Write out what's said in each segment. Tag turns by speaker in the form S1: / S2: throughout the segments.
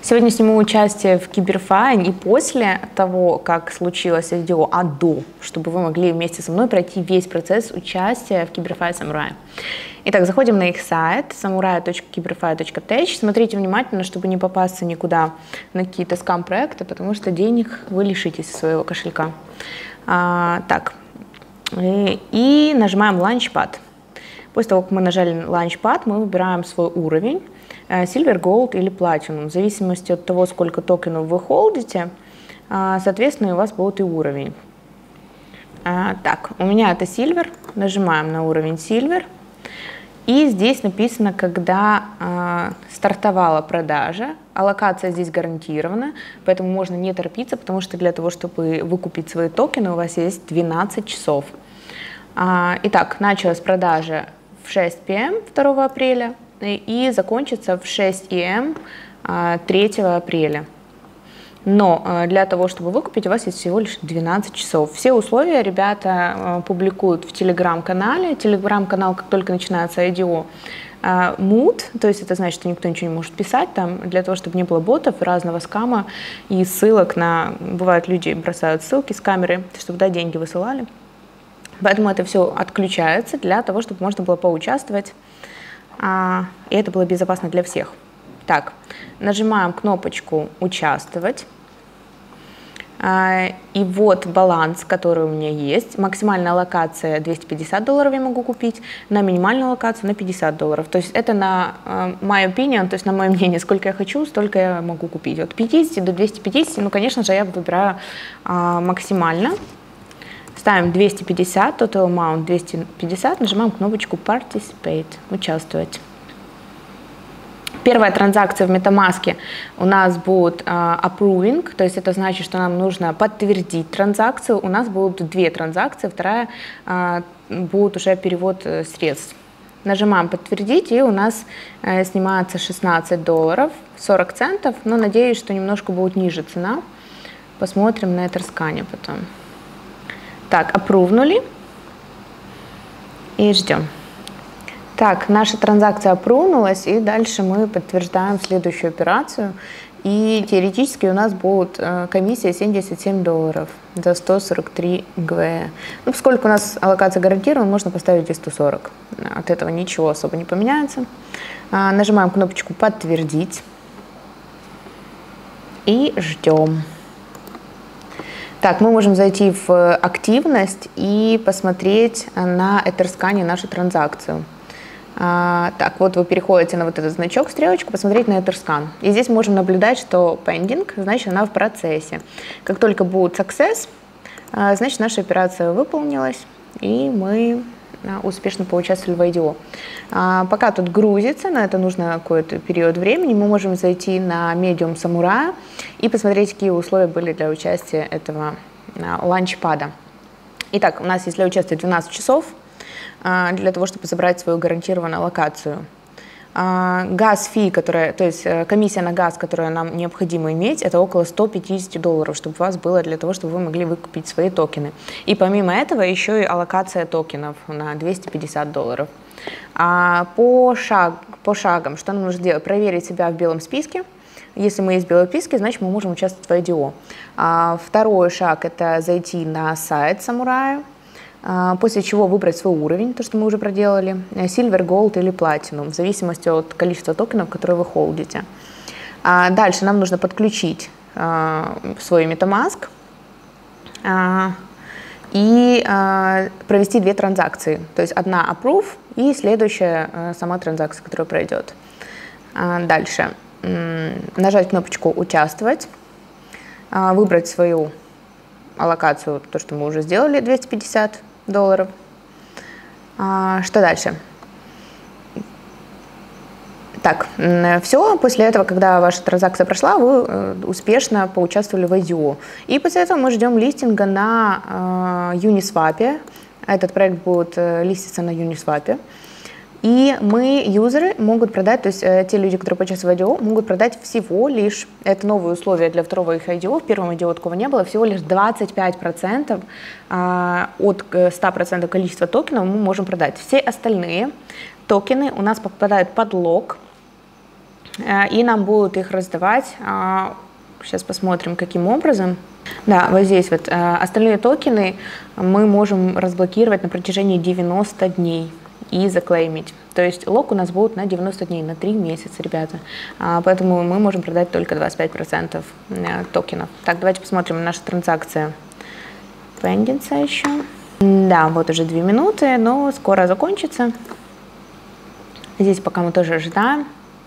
S1: Сегодня сниму участие в Киберфай не после того, как случилось IDO, а до, чтобы вы могли вместе со мной пройти весь процесс участия в Киберфай Samurai. Итак, заходим на их сайт samurai.kiberfy.tech. Смотрите внимательно, чтобы не попасться никуда на какие-то скам-проекты, потому что денег вы лишитесь своего кошелька. И нажимаем Launchpad. После того, как мы нажали Launchpad, мы выбираем свой уровень. Silver, Gold или Platinum. В зависимости от того, сколько токенов вы холдите, соответственно, у вас будет и уровень. Так, у меня это Silver. Нажимаем на уровень Silver. И здесь написано, когда стартовала продажа. Аллокация здесь гарантирована, поэтому можно не торопиться, потому что для того, чтобы выкупить свои токены, у вас есть 12 часов. Итак, началась продажа в 6 p.m. 2 апреля. И закончится в 6 a.m. 3 апреля. Но для того, чтобы выкупить, у вас есть всего лишь 12 часов. Все условия ребята публикуют в телеграм-канале. Телеграм-канал, как только начинается IDO, мут, то есть это значит, что никто ничего не может писать там, для того, чтобы не было ботов, разного скама и ссылок на... Бывают, люди бросают ссылки с камеры, чтобы туда деньги высылали. Поэтому это все отключается для того, чтобы можно было поучаствовать. И это было безопасно для всех. Так, нажимаем кнопочку «Участвовать». И вот баланс, который у меня есть. Максимальная аллокация $250 я могу купить, на минимальную аллокацию на $50. То есть это на my opinion, то есть на мое мнение, сколько я хочу, столько я могу купить. От 50 до 250, ну, конечно же, я выбираю максимально. Ставим 250, total amount 250, нажимаем кнопочку Participate, участвовать. Первая транзакция в MetaMask у нас будет approving, то есть это значит, что нам нужно подтвердить транзакцию. У нас будут две транзакции, вторая будет уже перевод средств. Нажимаем подтвердить, и у нас снимается $16, 40 центов, но надеюсь, что немножко будет ниже цена. Посмотрим на Etherscan потом. Так, апрувнули и ждем. Так, наша транзакция апрувнулась, и дальше мы подтверждаем следующую операцию. И теоретически у нас будет комиссия $77 за 143 ГВ. Ну, поскольку у нас аллокация гарантирована, можно поставить и 140. От этого ничего особо не поменяется. Нажимаем кнопочку «Подтвердить» и ждем. Так, мы можем зайти в активность и посмотреть на Etherscan нашу транзакцию. Так, вот вы переходите на вот этот значок, стрелочку, посмотреть на Etherscan. И здесь можем наблюдать, что pending, значит, она в процессе. Как только будет success, значит, наша операция выполнилась, и мы успешно поучаствовали в IDO. Пока тут грузится, на это нужно какой-то период времени, мы можем зайти на Medium Samurai и посмотреть, какие условия были для участия этого ланчпада. Итак, у нас есть для участия 12 часов для того, чтобы забрать свою гарантированную аллокацию. Газ-фи, то есть комиссия на газ, которую нам необходимо иметь, это около $150, чтобы у вас было для того, чтобы вы могли выкупить свои токены. И помимо этого еще и аллокация токенов на $250. По шагам, что нам нужно делать? Проверить себя в белом списке. Если мы есть в белом списке, значит мы можем участвовать в IDO. Второй шаг – это зайти на сайт Samurai. После чего выбрать свой уровень, то, что мы уже проделали, Silver, Gold или Platinum, в зависимости от количества токенов, которые вы холдите. Дальше нам нужно подключить свой MetaMask и провести две транзакции. То есть одна approve и следующая сама транзакция, которая пройдет. Дальше нажать кнопочку «Участвовать», выбрать свою аллокацию, то, что мы уже сделали, $250. Что дальше? Так, все. После этого, когда ваша транзакция прошла, вы успешно поучаствовали в IDO. И после этого мы ждем листинга на Uniswap. Этот проект будет листиться на Uniswap. И мы, юзеры, могут продать, то есть те люди, которые поучаствуют в IDO, могут продать всего лишь, это новые условия для второго их IDO, в первом IDO такого не было, всего лишь 25% от 100% количества токенов мы можем продать. Все остальные токены у нас попадают под лог, и нам будут их раздавать. Сейчас посмотрим, каким образом. Да, вот здесь вот остальные токены мы можем разблокировать на протяжении 90 дней и заклеймить. То есть лок у нас будет на 90 дней, на 3 месяца, ребята. Поэтому мы можем продать только 25% токенов. Так, давайте посмотрим на наши транзакции. Пендинса еще. Да, вот уже 2 минуты, но скоро закончится. Здесь пока мы тоже ожидаем.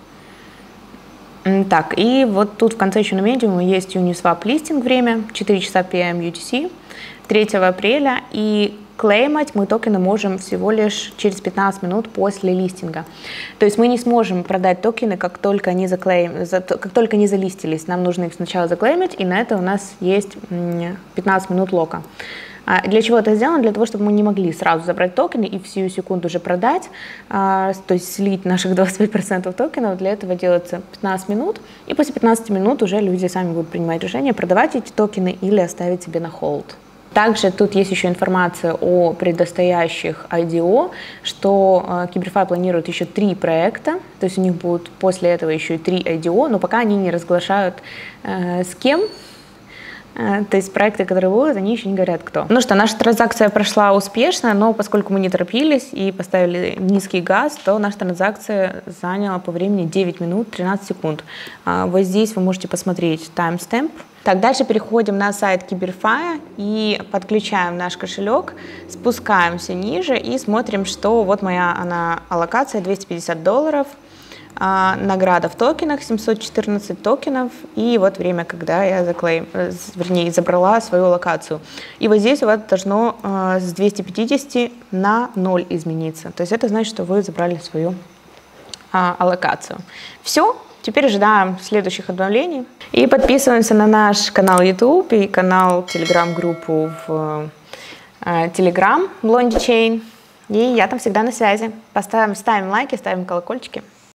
S1: Так, и вот тут в конце еще на медиуме есть Uniswap листинг время, 4 часа PM UTC, 3 апреля, и клеймать мы токены можем всего лишь через 15 минут после листинга. То есть мы не сможем продать токены, как только они залистились. Нам нужно их сначала заклеймить, и на это у нас есть 15 минут лока. Для чего это сделано? Для того, чтобы мы не могли сразу забрать токены и в сию секунду уже продать, то есть слить наших 25% токенов. Для этого делается 15 минут, и после 15 минут уже люди сами будут принимать решение, продавать эти токены или оставить себе на холд. Также тут есть еще информация о предстоящих IDO, что KiberFi планирует еще 3 проекта, то есть у них будут после этого еще и 3 IDO, но пока они не разглашают с кем. То есть проекты, которые будут, они еще не говорят, кто. Ну что, наша транзакция прошла успешно, но поскольку мы не торопились и поставили низкий газ, то наша транзакция заняла по времени 9 минут 13 секунд. Вот здесь вы можете посмотреть таймстемп. Так, дальше переходим на сайт KiberFi и подключаем наш кошелек, спускаемся ниже и смотрим, что вот моя аллокация $250. Награда в токенах 714 токенов, и вот время, когда я забрала свою локацию. И вот здесь у вас должно с 250 на 0 измениться. То есть это значит, что вы забрали свою аллокацию. Все, теперь ожидаем следующих обновлений. И подписываемся на наш канал YouTube и канал Telegram-группу в Telegram Blondie Chain. И я там всегда на связи. Ставим лайки, ставим колокольчики.